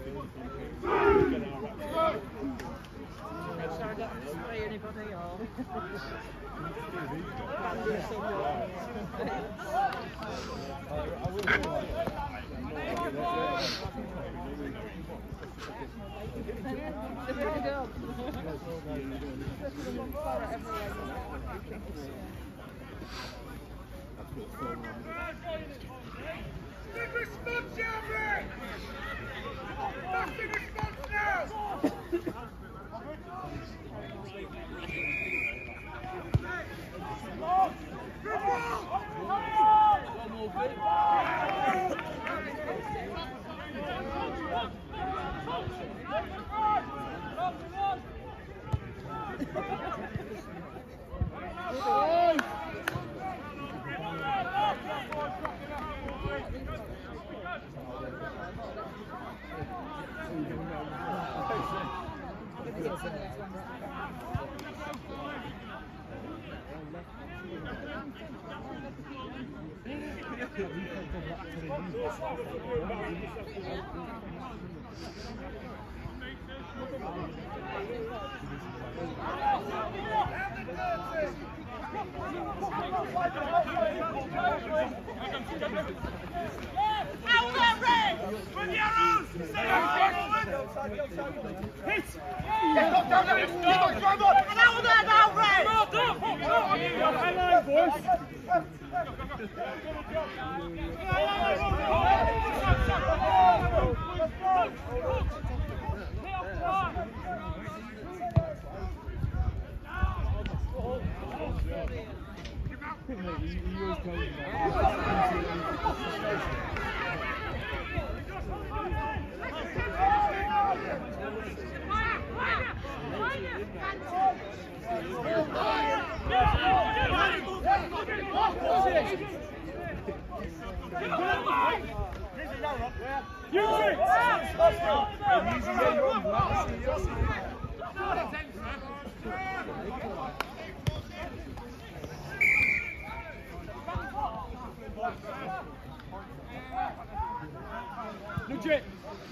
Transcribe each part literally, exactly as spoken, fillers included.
Anybody or Big response, Yarnbury! Massive response now! Out there, Ray! With the arrows! Stay forward! Hit! Get up, down there! Get up, drive on! And out there now, Ray! Well done! High line, boys! Legit.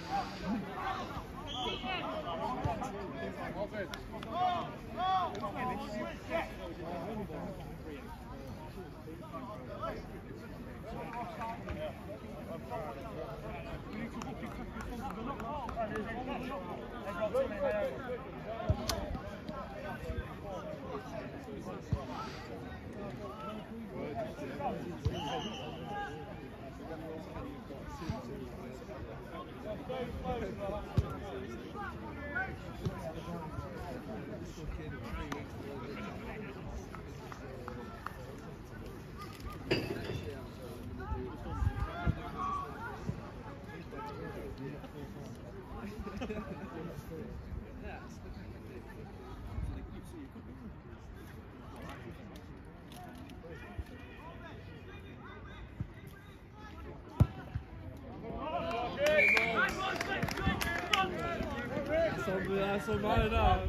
That's so mad now.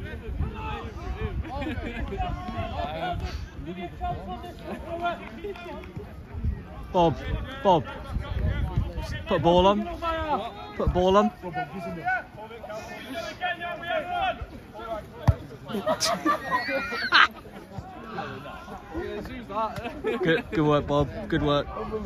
Bob, Bob, put a ball on. Put a ball on. Good, good work, Bob. Good work.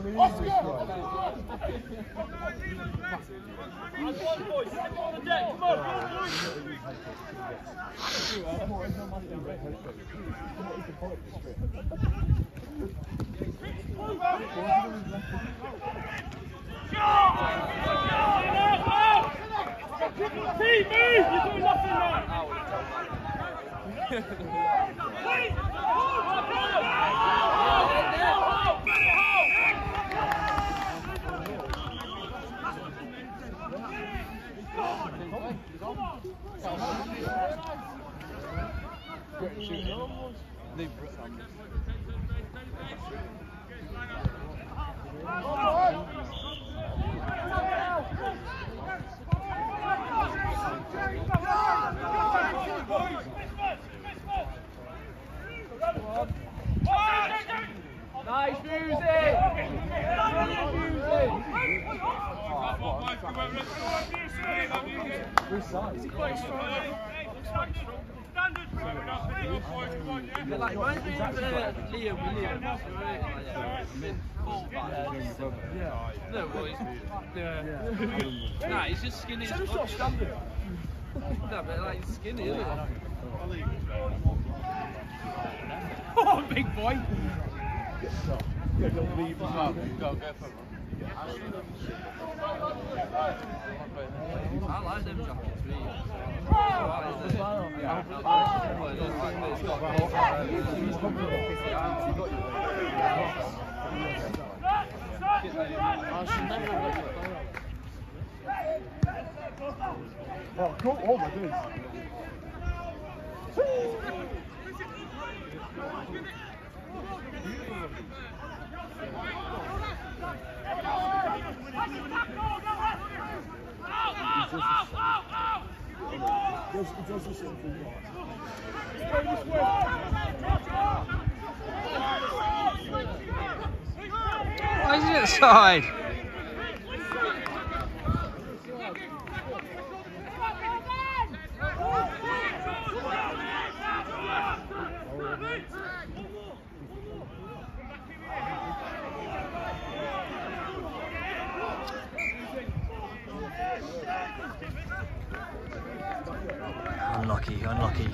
Pete, move! You're doing nothing now! Nice music! Nice music! He's quite strong. Standard for enough. But like, reminds me of uh, Leo Williams. Right? Like, mid fullback. Yeah. No, well, he's. Yeah. Nah, he's just skinny. As fuck. Standard. No, but like, he's skinny, isn't he? Oh, big boy. Don't leave as well. Go, go for it. I like them jackets, really. I like it. Yeah, I like it. It's got Oh, cool. Oh my goodness. It does the same thing. Why is he at the side? Unlucky, unlucky.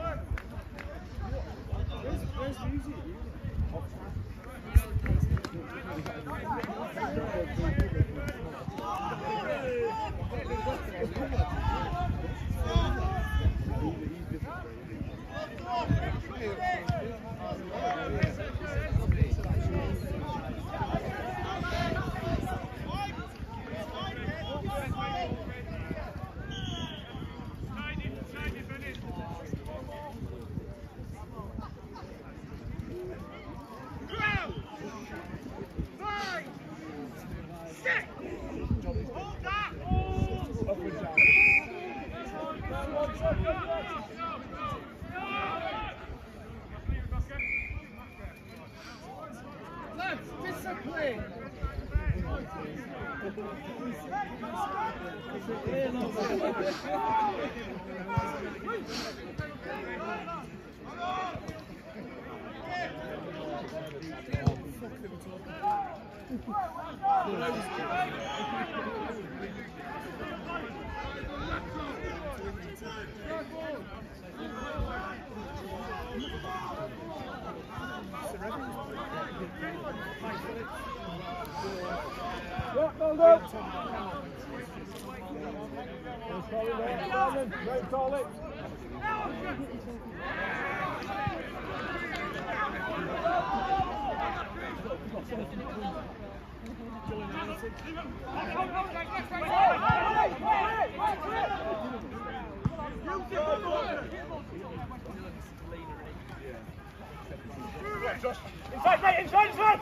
Inside, mate, inside, inside!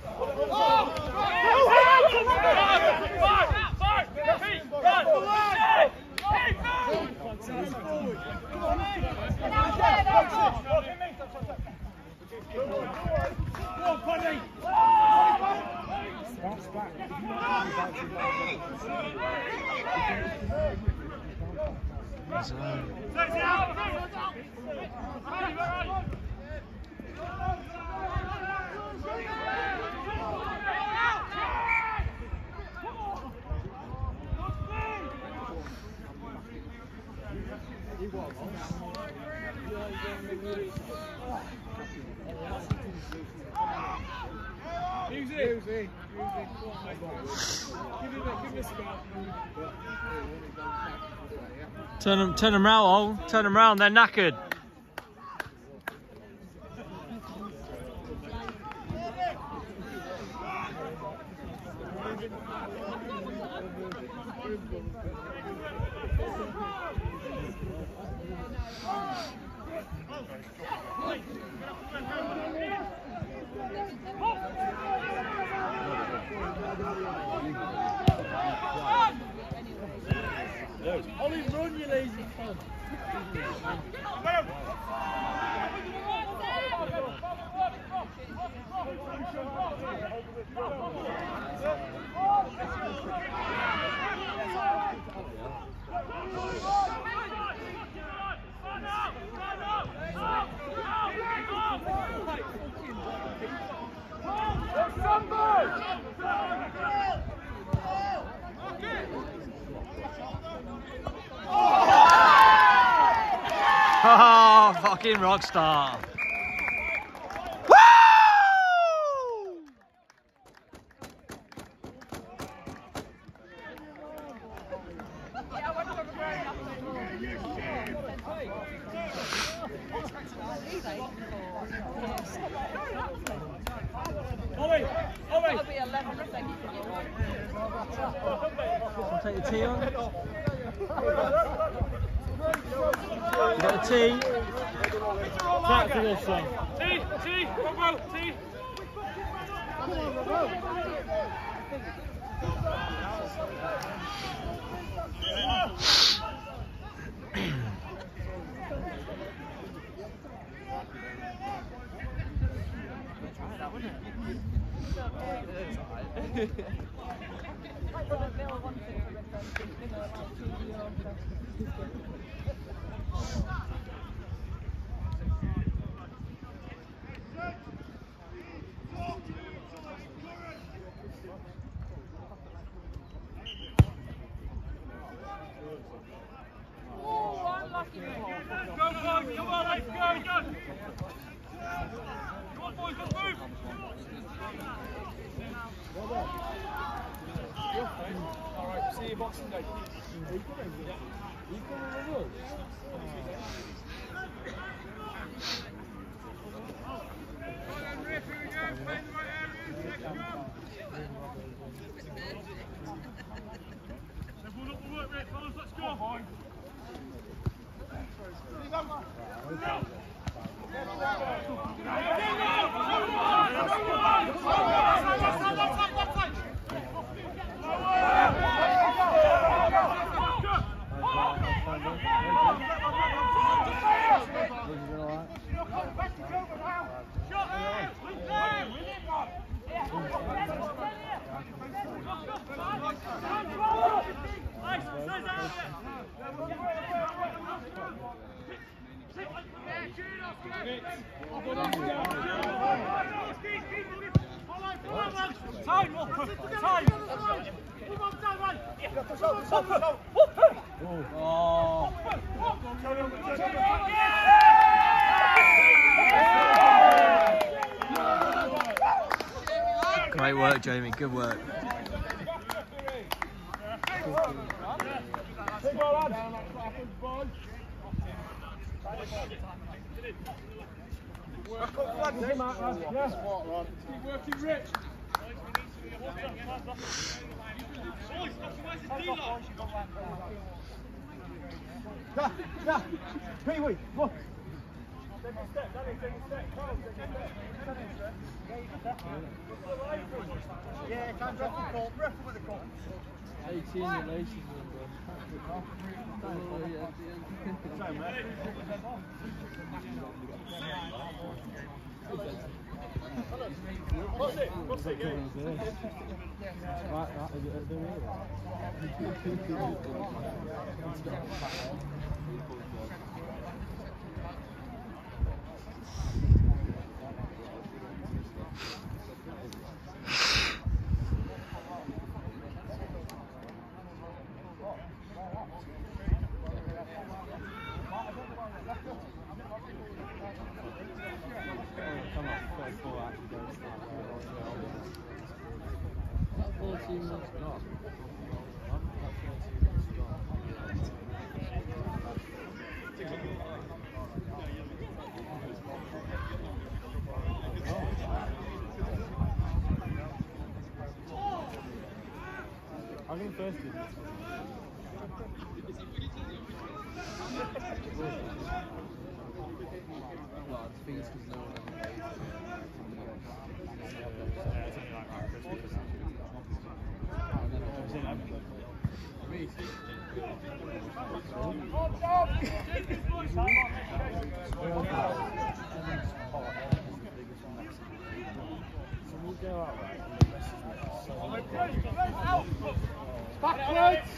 Turn them, turn them round, turn them round, they're knackered. Ollie, run, you lazy cunt. Oh, fucking rock star. Woo! Ollie! Ollie! It'll be eleven percent. I'll take the tea on. You got a tea? Back to this one. Tea! Tea! Go, go! Tea! Time, Walker! Time! Oh. Great work, Jamie. Good work. Keep working, Rich. Da, da, Pee-wee, look. Yeah, can't drop the call. Ref with the call. eighteen relations. What's it? What's it, game? Right, right, is it at the rear? I'm going first. Well, it's fees because no one ever pays. Backwards!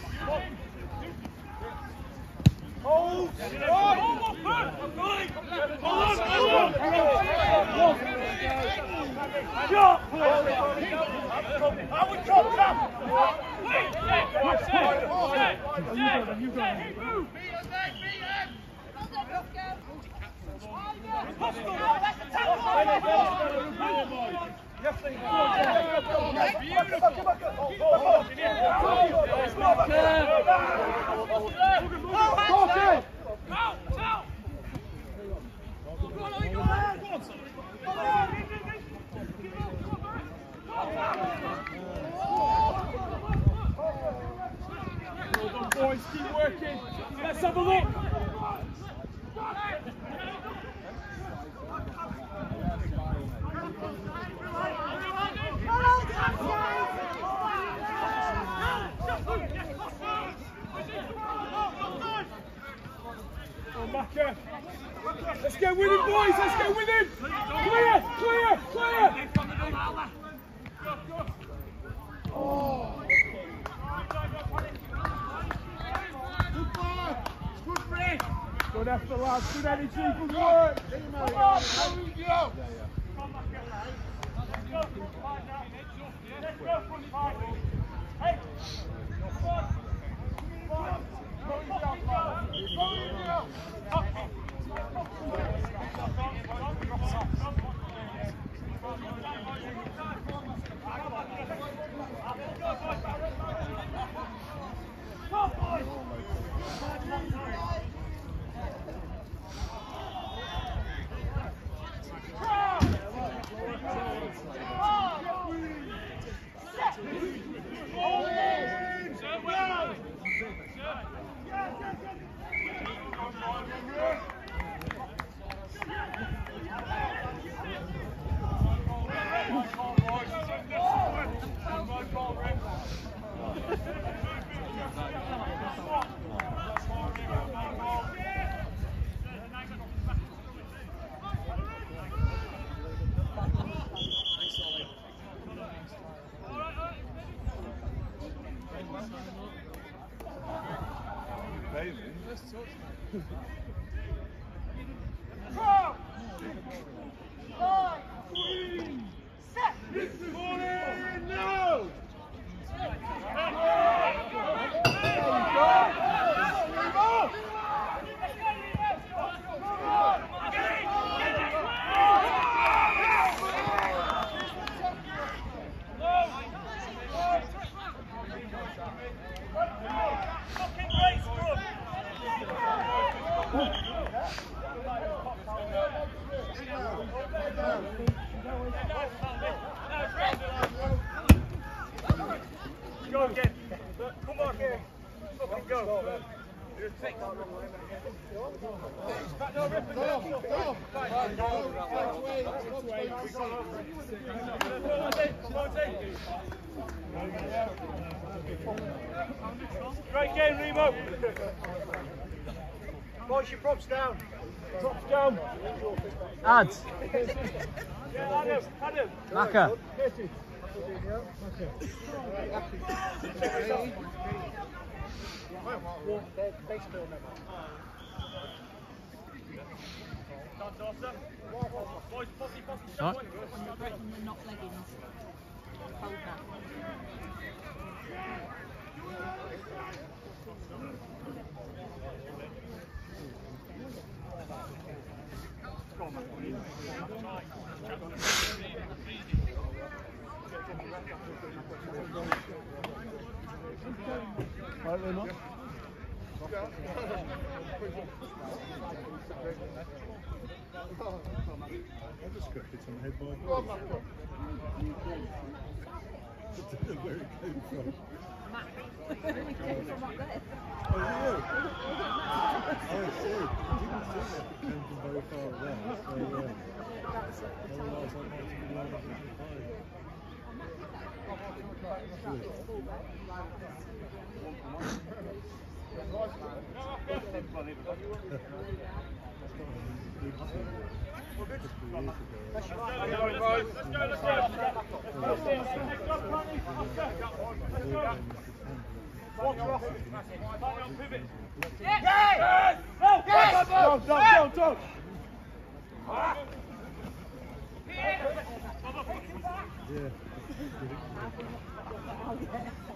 Hold! Shot! I would drop that! You go, you go. Boys, keep working. Let's have a look. Oh, Macca. Let's get with him, boys. Let's get with him. Clear, clear, clear. Oh. Good effort, lads. Good energy. Good work. Come on. Here we go. Let's go. Let's go from the fight. Hey. Come on. Come on. Go again. Come on. Fucking go. No, rip it down. Go. Great game, Remo. Boys, your props down. Props down. Ads. Yeah, Adam. Adam. Macca. What? Breaking the knock leggings. Hold that. Right, Remo. I just got hit on the head by a ball. I don't know where it came from. It came from up there. Oh, yeah. I see. I didn't see that it came from very far away. So, yeah. That's at the time. Otherwise, I might have been able to find it. Go, go, go, go! Yeah.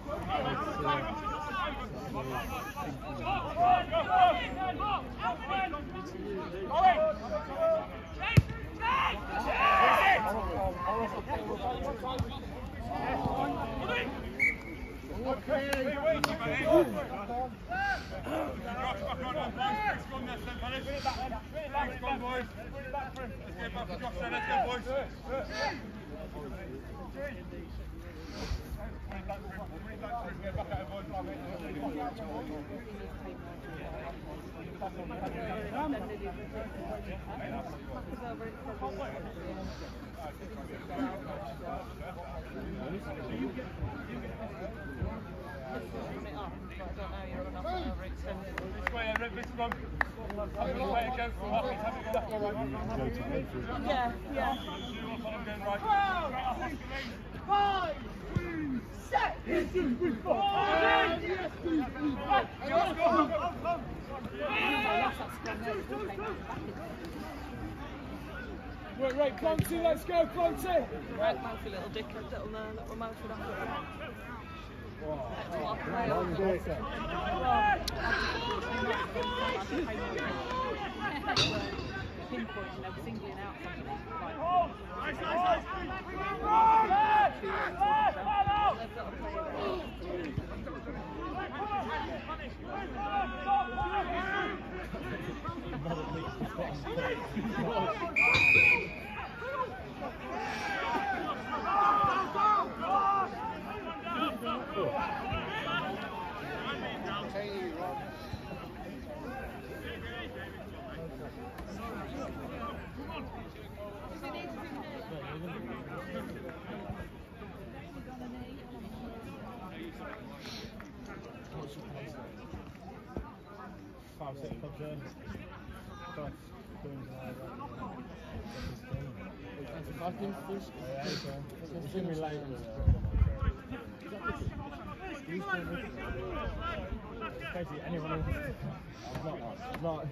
Go, go, go! Yeah, yeah. Five, set. Right, right, Clancy, let's go, Clancy! Right, mouthy little dickhead, little no, little mouth would have to. That's what I play on. Pinpoint, you know, singling out something. Nice, nice, Five, six clubs in. Five, it's going to be late. Basically, anyone else. Not us. Not.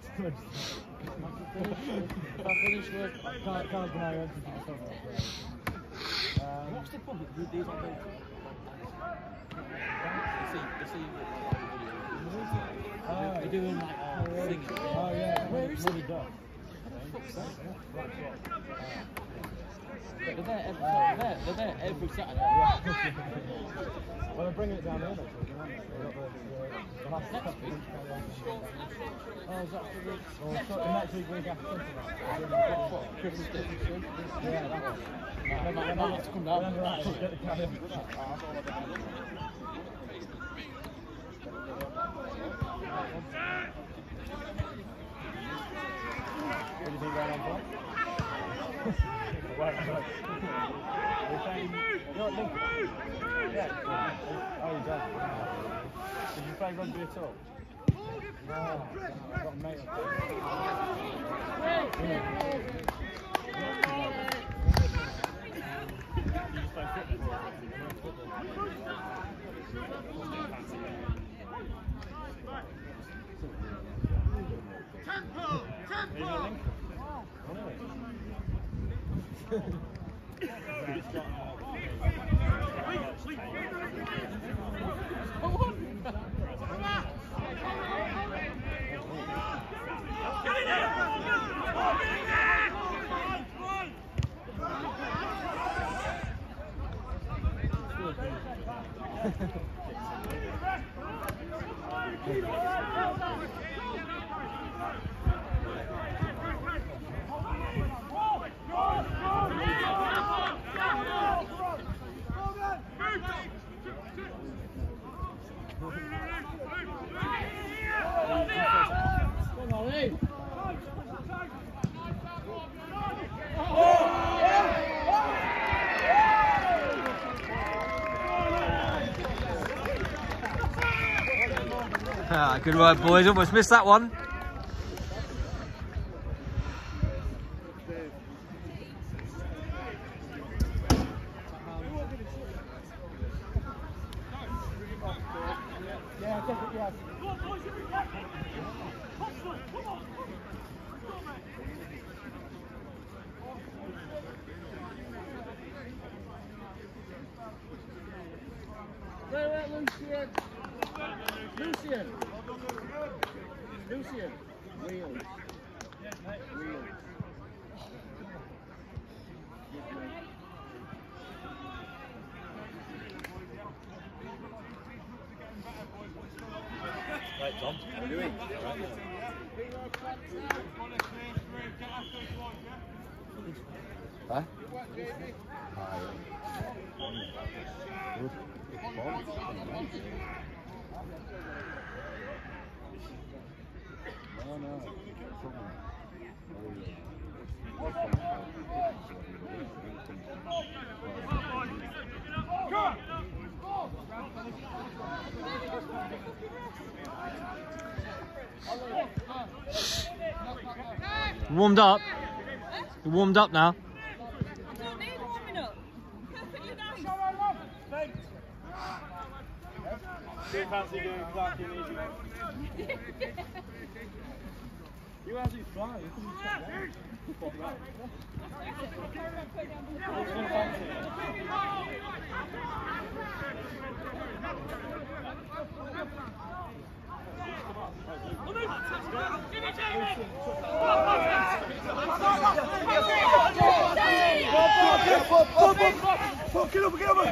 If I finish work, I can't, can't deny anything to myself. What's the problem with these on the Oh, they're doing like uh, singing. Oh yeah, where is it? They're there every they're there, they're there every Saturday. Well, they're bringing it down here next week, aren't they? They've got the, the last next week. Oh, is that for the next week? Next week, week after Christmas. Christmas Day. Yeah, that one. They might, they might have to come down. Get the carry on. What do you think going on for? Yeah. Oh, you don't. Did you play rugby at all? No. I've got a mate up there. You just play football? Tempo! Tempo! Ah, good work, boys. Almost missed that one. Yeah, I think it, yeah. Wait, wait, Lucian. Lucian. Lucian. Wheels. Wheels. Right, Tom, what are you doing? Huh? No, no. Warmed up. You warmed up now. I don't need warming up. Perfectly nice. Do you fancy doing clapping easy? You actually fly, you can check that. Get up, get up!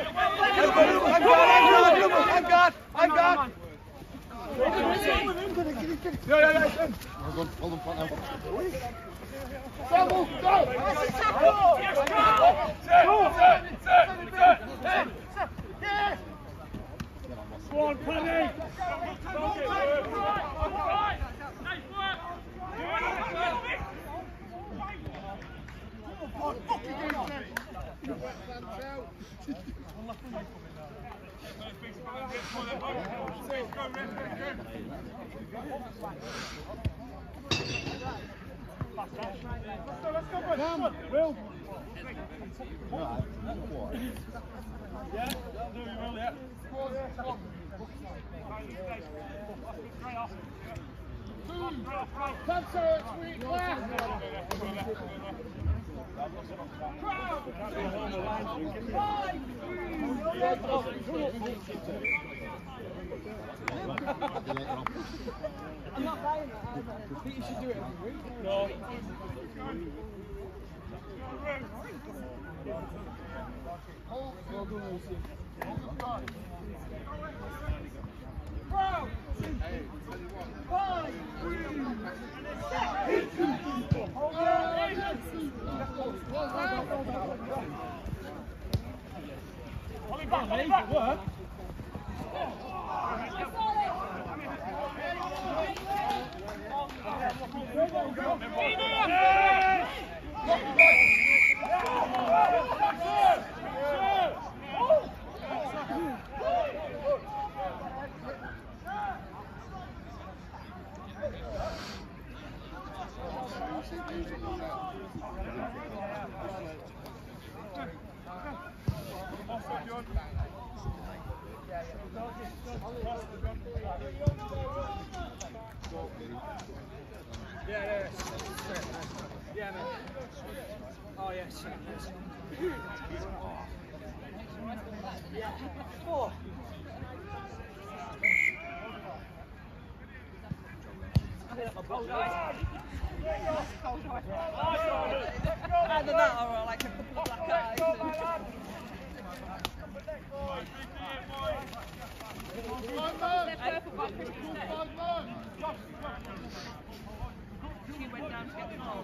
I'm God! I'm God! Yeah, yeah, yeah. Hold on, hold on, front now. Double, go! Go on, Paddy! Come, Will. Yeah, that'll do you, Will, yeah. Come, sir, sweet class. I'm not buying that either. I think you should do it every week. No. Well done, Lucy. Yeah, yeah, yeah, man. Oh, yes. Yeah. Oh. Either that or like a couple of black eyes. They're purple by Christmas Day. She went down to get the ball.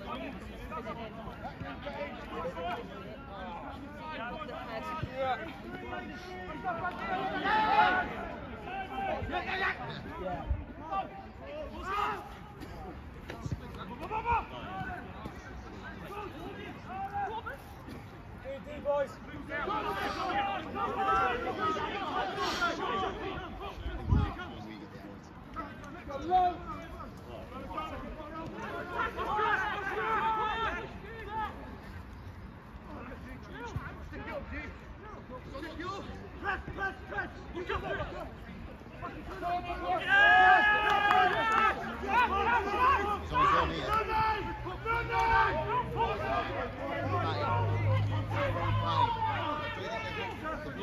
Boys.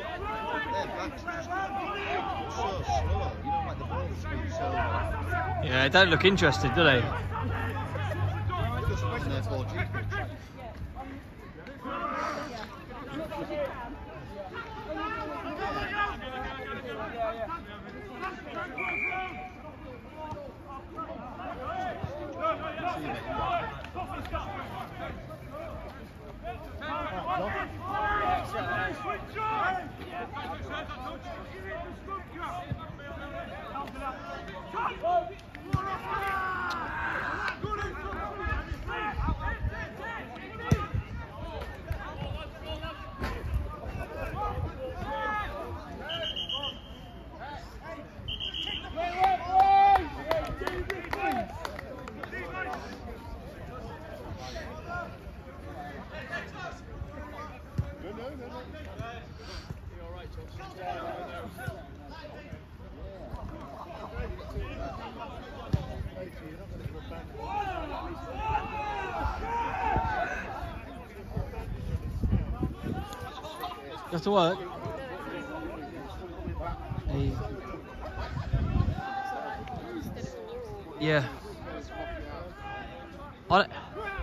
Yeah. Yeah, they don't look interested, do they? Got to work. Hey. Yeah. On it.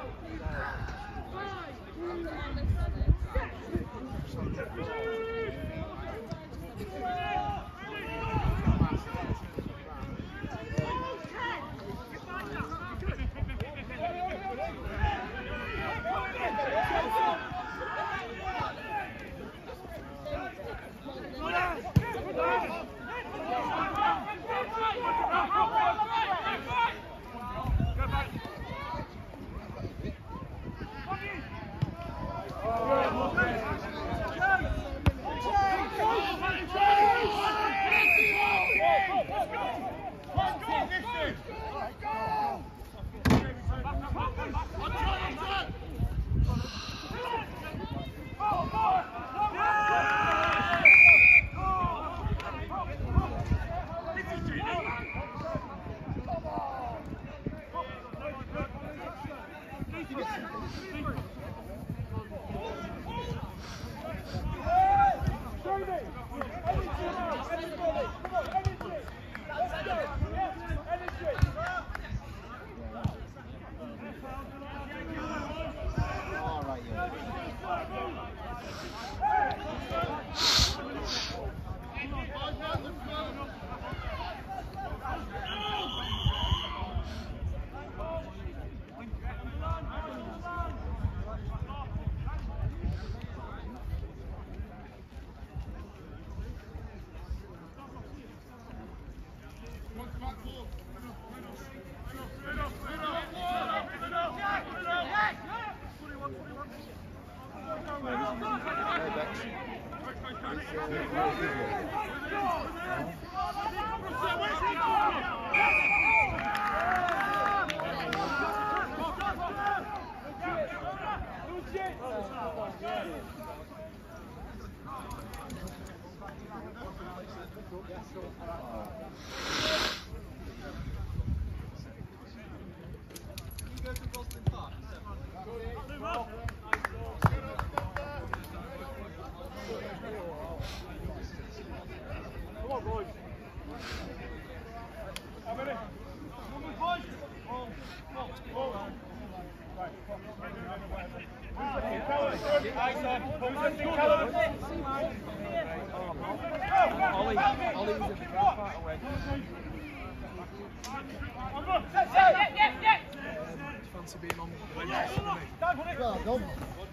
Fancy being on the bench. Well done.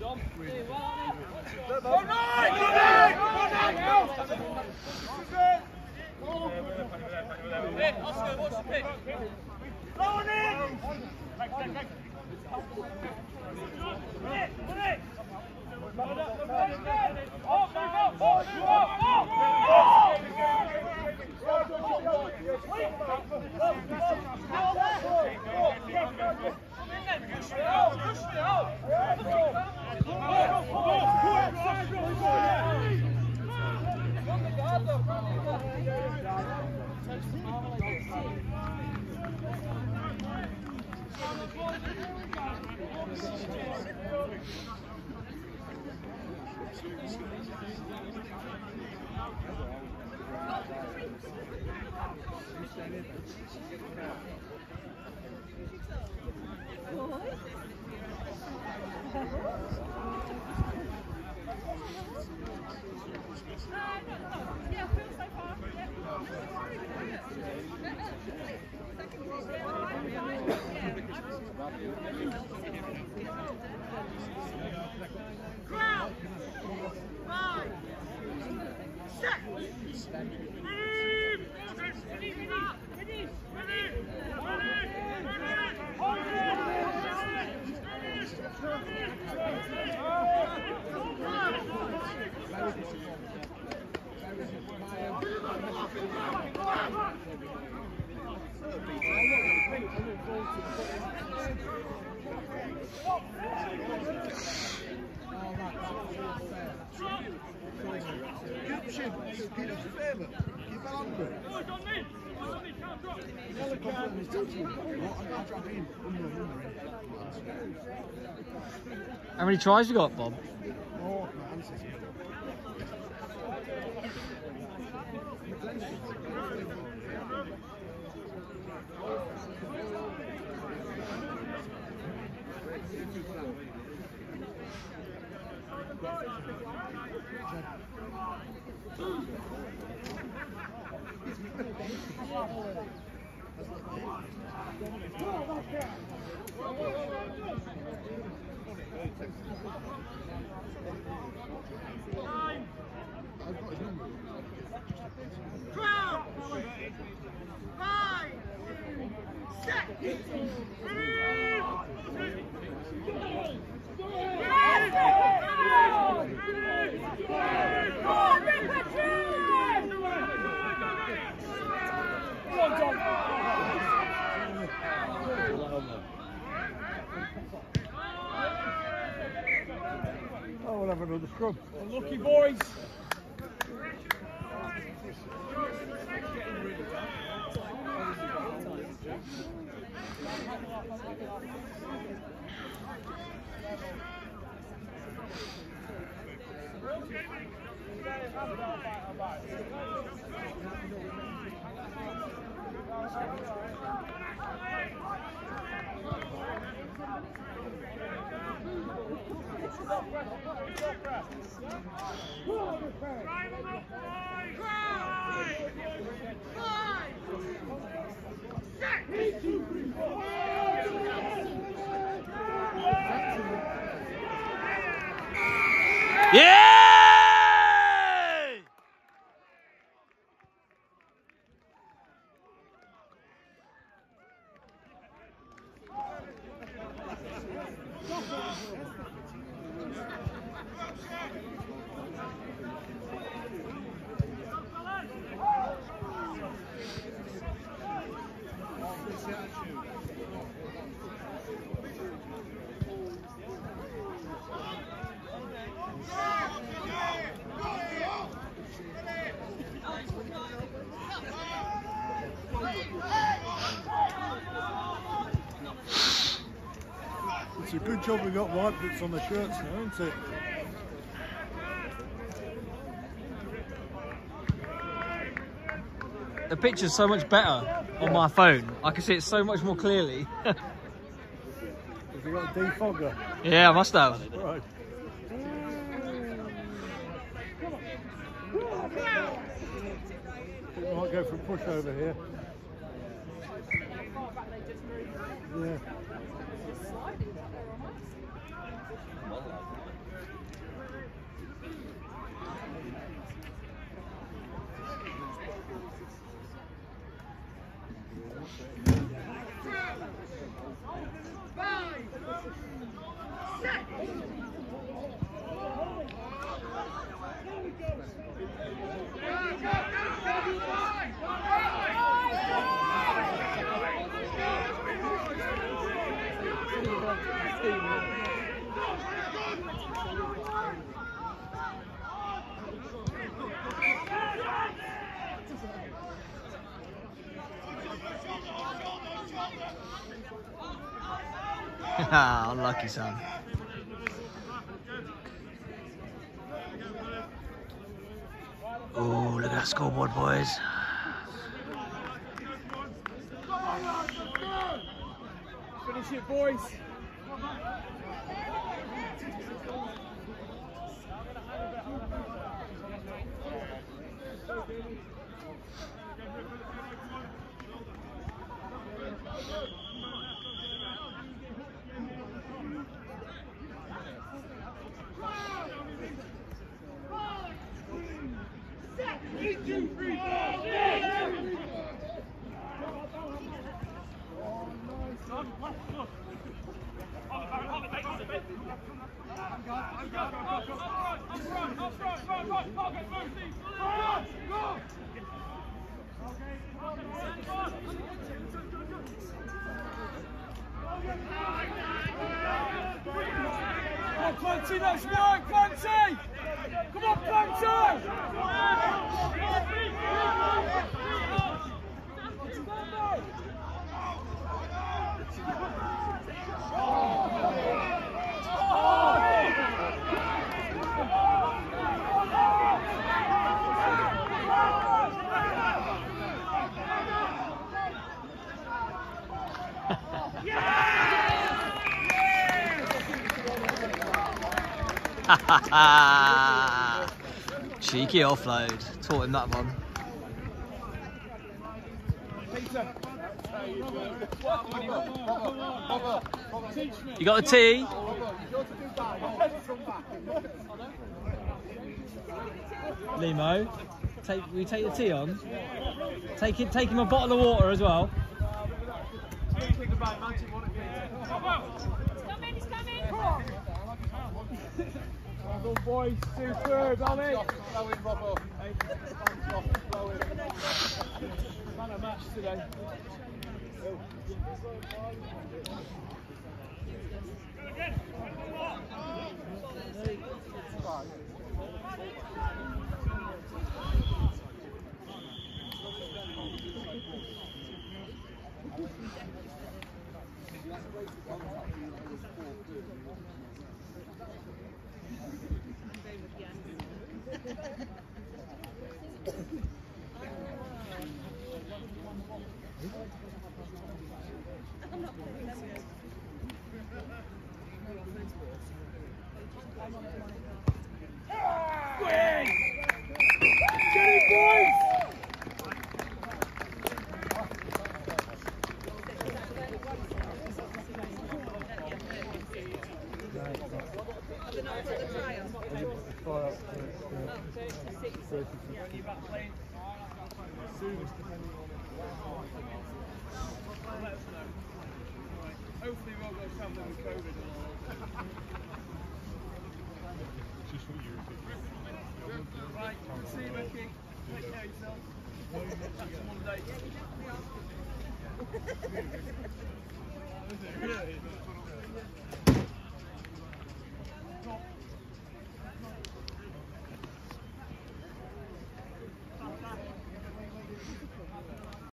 Oscar, what's the pick? Throw it in! Thank you. Crowd! Five! Six! How many tries you got, Bob? Crowd! Five! Six! Oh, we'll have another scrub. Unlucky boys. Yeah! It's a good job we got white bits on the shirts now, isn't it? The picture's so much better on my phone. I can see it so much more clearly. Have you got a defogger? Yeah, I must have. Right. We might go for a push over here. Yeah. Unlucky, son. Oh, look at that scoreboard, boys. Finish it, boys. Clancy, that's right, Clancy! Come on, Clancy! Cheeky offload. Taught him that one. You got a tea? Limo, take we take the tea on. Take it. Take him a bottle of water as well. Well done, boys. Superb, Ali. Man of match today. Hopefully we won't go travelling with COVID and all. Right, see you, Becky. Take care of yourself. Back to Monday.